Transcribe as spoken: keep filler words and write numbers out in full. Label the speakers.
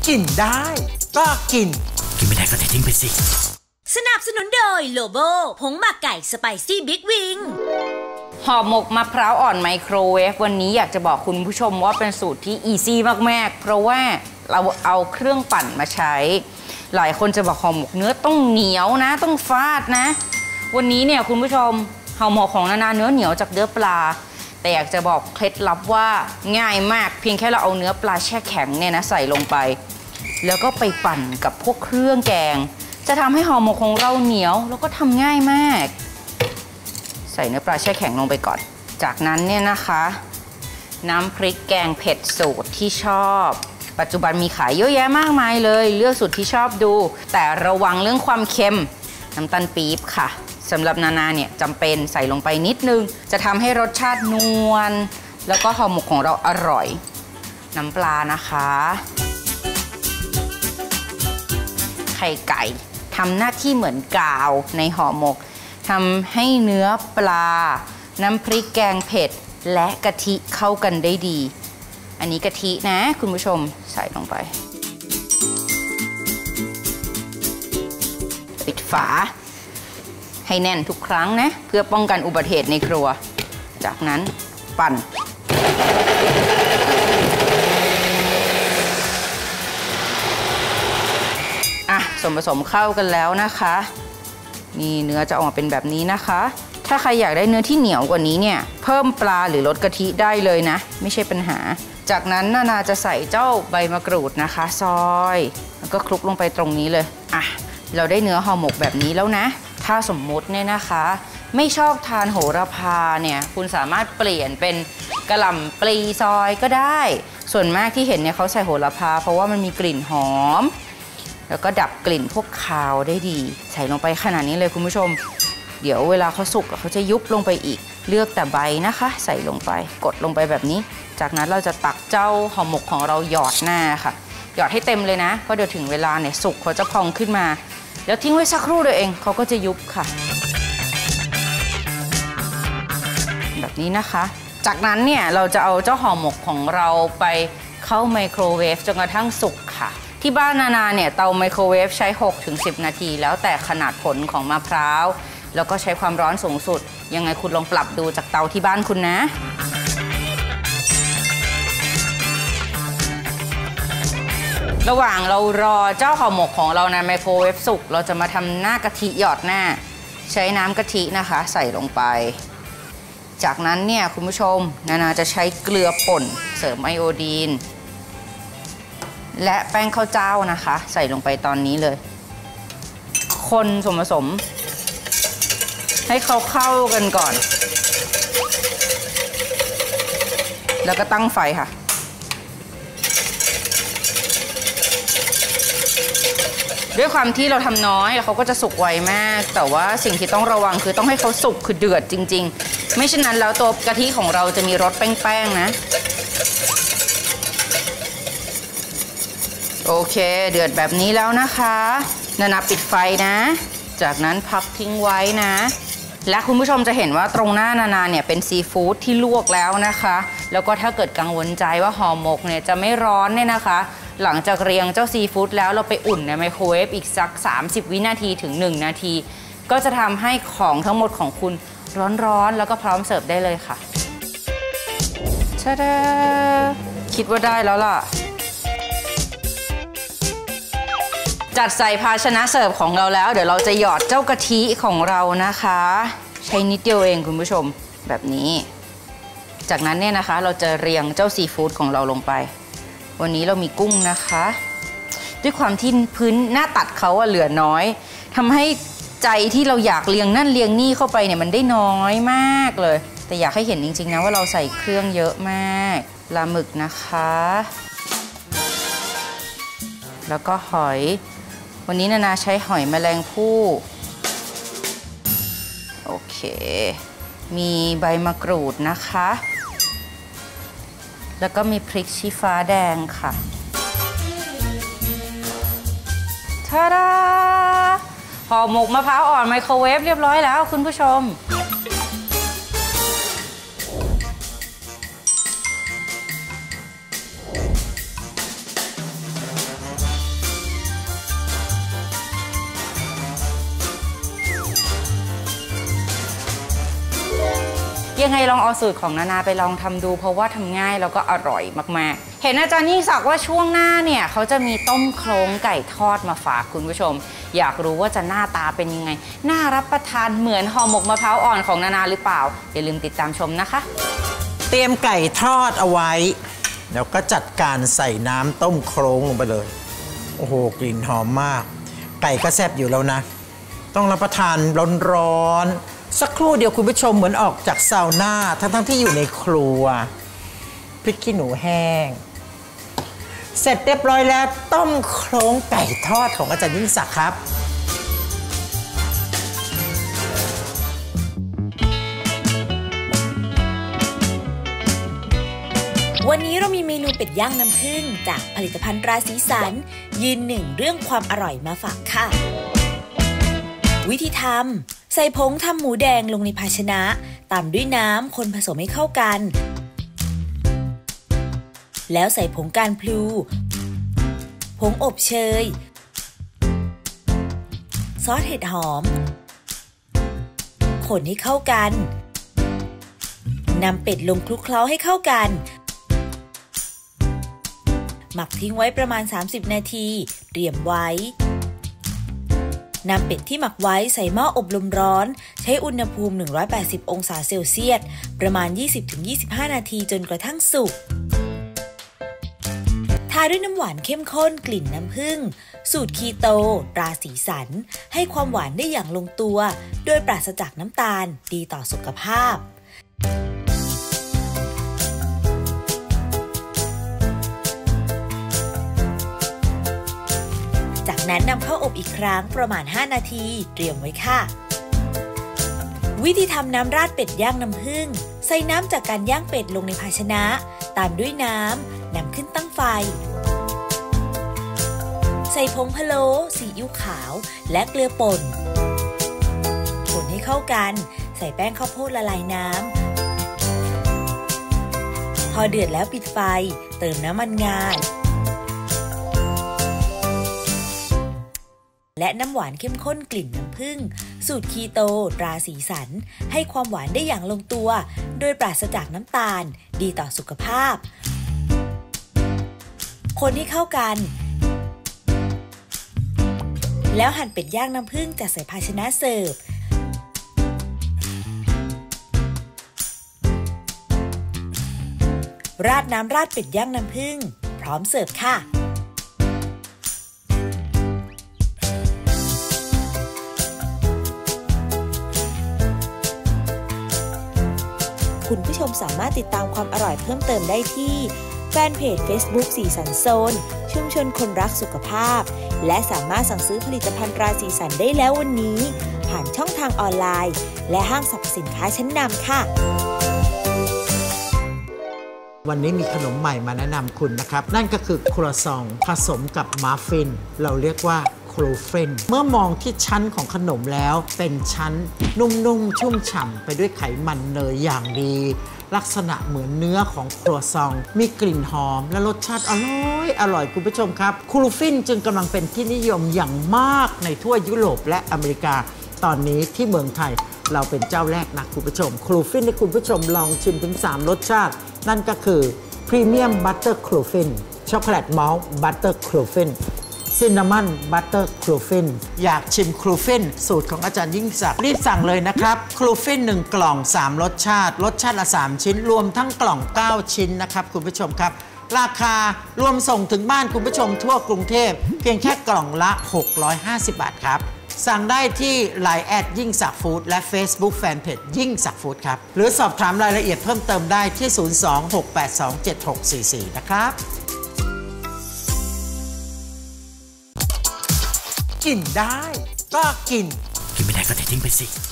Speaker 1: กินได้ก็กิน
Speaker 2: กินไม่ได้ก็ทิ้งไปสิ
Speaker 3: สนับสนุนโดยโลโบผงหมักไก่สไปซี่บิ๊กวิง
Speaker 4: ห่อหมกมะพร้าวอ่อนไมโครเวฟวันนี้อยากจะบอกคุณผู้ชมว่าเป็นสูตรที่อีซี่มากๆเพราะว่าเราเอาเครื่องปั่นมาใช้หลายคนจะบอกห่อหมกเนื้อต้องเหนียวนะต้องฟาดนะวันนี้เนี่ยคุณผู้ชมห่อหมกของนานาเนื้อเหนียวจากเนื้อปลาแต่อยากจะบอกเคล็ดลับว่าง่ายมากเพียงแค่เราเอาเนื้อปลาแช่แข็งเนี่ยนะใส่ลงไปแล้วก็ไปปั่นกับพวกเครื่องแกงจะทำให้ห่อหมกของเราเหนียวแล้วก็ทำง่ายมากใส่เนื้อปลาแช่แข็งลงไปก่อนจากนั้นเนี่ยนะคะน้ำพริกแกงเผ็ดสูตรที่ชอบปัจจุบันมีขายเยอะแยะมากมายเลยเลือกสูตรที่ชอบดูแต่ระวังเรื่องความเค็มน้ำตาลปี๊บค่ะสำหรับนานาเนี่ยจำเป็นใส่ลงไปนิดนึงจะทำให้รสชาตินวลแล้วก็ห่อหมกของเราอร่อยน้ำปลานะคะไข่ไก่ทำหน้าที่เหมือนกาวในห่อหมกทำให้เนื้อปลาน้ำพริกแกงเผ็ดและกะทิเข้ากันได้ดีอันนี้กะทินะคุณผู้ชมใส่ลงไปปิดฝาให้แน่นทุกครั้งนะเพื่อป้องกันอุบัติเหตุในครัวจากนั้นปั่นอ่ะส่วนผสมเข้ากันแล้วนะคะนี่เนื้อจะออกมาเป็นแบบนี้นะคะถ้าใครอยากได้เนื้อที่เหนียวกว่านี้เนี่ยเพิ่มปลาหรือลดกะทิได้เลยนะไม่ใช่ปัญหาจากนั้นนานาจะใส่เจ้าใบมะกรูดนะคะซอยแล้วก็คลุกลงไปตรงนี้เลยอ่ะเราได้เนื้อห่อหมกแบบนี้แล้วนะถ้าสมมุติเนี่ยนะคะไม่ชอบทานโหระพาเนี่ยคุณสามารถเปลี่ยนเป็นกะหล่ำปลีซอยก็ได้ส่วนมากที่เห็นเนี่ยเขาใส่โหระพาเพราะว่ามันมีกลิ่นหอมแล้วก็ดับกลิ่นพวกคาวได้ดีใส่ลงไปขนาดนี้เลยคุณผู้ชมเดี๋ยวเวลาเขาสุกเขาจะยุบลงไปอีกเลือกแต่ใบนะคะใส่ลงไปกดลงไปแบบนี้จากนั้นเราจะตักเจ้าห่อหมกของเราหยอดหน้าค่ะหยอดให้เต็มเลยนะเพราะเดี๋ยวถึงเวลาเนี่ยสุกเขาจะพองขึ้นมาแล้วทิ้งไว้สักครู่เดียวเองเขาก็จะยุบค่ะแบบนี้นะคะจากนั้นเนี่ยเราจะเอาเจ้าห่อหมกของเราไปเข้าไมโครเวฟจนกระทั่งสุกค่ะที่บ้านนานาเนี่ยเตาไมโครเวฟใช้ หกถึงสิบ นาทีแล้วแต่ขนาดผลของมะพร้าวแล้วก็ใช้ความร้อนสูงสุดยังไงคุณลองปรับดูจากเตาที่บ้านคุณนะระหว่างเรารอเจ้าห่อหมกของเราในไมโครเวฟสุกเราจะมาทำหน้ากะทิหยอดหน้าใช้น้ำกะทินะคะใส่ลงไปจากนั้นเนี่ยคุณผู้ชมนานาจะใช้เกลือป่นเสริมไอโอดีนและแป้งข้าวเจ้านะคะใส่ลงไปตอนนี้เลยคนส่วนผสมให้เขาเข้ากันก่อนแล้วก็ตั้งไฟค่ะด้วยความที่เราทำน้อยเขาก็จะสุกไวมากแต่ว่าสิ่งที่ต้องระวังคือต้องให้เขาสุกคือเดือดจริงๆไม่เช่นนั้นแล้วตัวกะทิของเราจะมีรสแป้งๆนะโอเคเดือดแบบนี้แล้วนะคะนานาปิดไฟนะจากนั้นพักทิ้งไว้นะและคุณผู้ชมจะเห็นว่าตรงหน้านานาเนี่ยเป็นซีฟู้ดที่ลวกแล้วนะคะแล้วก็ถ้าเกิดกังวลใจว่าห่อหมกเนี่ยจะไม่ร้อนเนี่ยนะคะหลังจากเรียงเจ้าซีฟู้ดแล้วเราไปอุ่นในไมโครเวฟอีกสักสามสิบวินาทีถึงหนึ่งนาทีก็จะทำให้ของทั้งหมดของคุณร้อนๆแล้วก็พร้อมเสิร์ฟได้เลยค่ะชะดาคิดว่าได้แล้วล่ะจัดใส่ภาชนะเสิร์ฟของเราแล้วเดี๋ยวเราจะหยอดเจ้ากะทิของเรานะคะใช้นิดเดียวเองคุณผู้ชมแบบนี้จากนั้นเนี่ยนะคะเราจะเรียงเจ้าซีฟู้ดของเราลงไปวันนี้เรามีกุ้งนะคะด้วยความที่พื้นหน้าตัดเขาอะเหลือน้อยทำให้ใจที่เราอยากเรียงนั่นเรียงนี่เข้าไปเนี่ยมันได้น้อยมากเลยแต่อยากให้เห็นจริงๆนะว่าเราใส่เครื่องเยอะมากปลาหมึกนะคะแล้วก็หอยวันนี้นานาใช้หอยแมลงภู่โอเคมีใบมะกรูดนะคะแล้วก็มีพริกชี้ฟ้าแดงค่ะทาดาห่อหมกมะพร้าวอ่อนไมโครเวฟเรียบร้อยแล้วคุณผู้ชมอยังไงลองเอาสูตรของนานาไปลองทำดูเพราะว่าทำง่ายแล้วก็อร่อยมากๆเห็นอาจารย์ยิ่งศักดิ์ว่าช่วงหน้าเนี่ยเขาจะมีต้มโครงไก่ทอดมาฝากคุณผู้ชมอยากรู้ว่าจะหน้าตาเป็นยังไงน่ารับประทานเหมือนห่อหมกมะพร้าวอ่อนของนานาหรือเปล่าอย่าลืมติดตามชมนะคะ
Speaker 1: เตรียมไก่ทอดเอาไว้แล้วก็จัดการใส่น้ำต้มโครงลงไปเลยโอ้โหกลิ่นหอมมากไก่ก็แซ่บอยู่แล้วนะต้องรับประทานร้อนๆสักครู่เดียวคุณผู้ชมเหมือนออกจากซาวน่าทั้งๆที่อยู่ในครัวพริกขี้หนูแห้งเสร็จเรียบร้อยแล้วต้มโครงไก่ทอดของอาจารย์ยิ่งศักดิ์ครับ
Speaker 3: วันนี้เรามีเมนูเป็ดย่างน้ำผึ้งจากผลิตภัณฑ์ตราสีสันยืนหนึ่งเรื่องความอร่อยมาฝากค่ะวิธีทำใส่ผงทำหมูแดงลงในภาชนะตามด้วยน้ำคนผสมให้เข้ากันแล้วใส่ผงการพลูผงอบเชยซอสเห็ดหอมคนให้เข้ากันนำเป็ดลงคลุกเคล้าให้เข้ากันหมักทิ้งไว้ประมาณสามสิบนาทีเตรียมไว้นำเป็ดที่หมักไว้ใส่หม้ออบลมร้อนใช้อุณหภูมิหนึ่งร้อยแปดสิบองศาเซลเซียสประมาณ ยี่สิบถึงยี่สิบห้า นาทีจนกระทั่งสุกทาด้วยน้ำหวานเข้มข้นกลิ่นน้ำผึ้งสูตรคีโตตราสีสันให้ความหวานได้อย่างลงตัวโดยปราศจากน้ำตาลดีต่อสุขภาพจากนั้นนำเข้าอบอีกครั้งประมาณห้านาทีเตรียมไว้ค่ะวิธีทำน้ำราดเป็ดย่างน้ำผึ้งใส่น้ำจากการย่างเป็ดลงในภาชนะตามด้วยน้ำนำขึ้นตั้งไฟใส่ผงพะโล้ซีอิ๊วขาวและเกลือป่นคนให้เข้ากันใส่แป้งข้าวโพดละลายน้ำพอเดือดแล้วปิดไฟเติมน้ำมันงาและน้ำหวานเข้มข้นกลิ่นน้ำผึ้งสูตรคีโตตราสีสันให้ความหวานได้อย่างลงตัวโดยปราศจากน้ำตาลดีต่อสุขภาพคนให้เข้ากันแล้วหั่นเป็ดย่างน้ำผึ้งจัดใส่ภาชนะเสิร์ฟราดน้ำราดเป็ดย่างน้ำผึ้งพร้อมเสิร์ฟค่ะคุณผู้ชมสามารถติดตามความอร่อยเพิ่มเติมได้ที่แฟนเพจ Facebook สีสันโซนชุมชนคนรักสุขภาพและสามารถสั่งซื้อผลิตภัณฑ์ตราสีสันได้แล้ววันนี้ผ่านช่องทางออนไลน์และห้างสรรพสินค้าชั้นนำค่ะ
Speaker 1: วันนี้มีขนมใหม่มาแนะนำคุณนะครับนั่นก็คือครัวซองผสมกับมัฟฟินเราเรียกว่าครูเฟนเมื่อมองที่ชั้นของขนมแล้วเป็นชั้นนุ่มๆชุ่มฉ่ำไปด้วยไขมันเนยอย่างดีลักษณะเหมือนเนื้อของครัวซองมีกลิ่นหอมและรสชาติอร่อยอร่อยคุณผู้ชมครับครูฟินจึงกำลังเป็นที่นิยมอย่างมากในทั่วยุโรปและอเมริกาตอนนี้ที่เมืองไทยเราเป็นเจ้าแรกนะคุณผู้ชมครูฟินให้คุณผู้ชมลองชิมถึงสามรสชาตินั่นก็คือพรีเมียมบัตเตอร์ครูฟินช็อกโกแลตมอลต์บัตเตอร์ครูฟินซินนามอนบัตเตอร์ครูฟินอยากชิมครูฟินสูตรของอาจารย์ยิ่งศักดิ์รีบสั่งเลยนะครับครูฟินหนึ่งกล่องสามรสชาติรสชาติละสามชิ้นรวมทั้งกล่องเก้าชิ้นนะครับคุณผู้ชมครับราคารวมส่งถึงบ้านคุณผู้ชมทั่วกรุงเทพเพียงแค่กล่องละหกร้อยห้าสิบบาทครับสั่งได้ที่ ไลน์ แอดยิ่งศักดิ์ฟู้ดและ Facebook Fanpage ยิ่งศักดิ์ฟู้ดครับหรือสอบถามรายละเอียดเพิ่มเติมได้ที่ศูนย์ สอง หก แปด สอง เจ็ด หก สี่ สี่นะครับกินได้ก็กินกินไม่ได้ก็ทิ้งไปสิ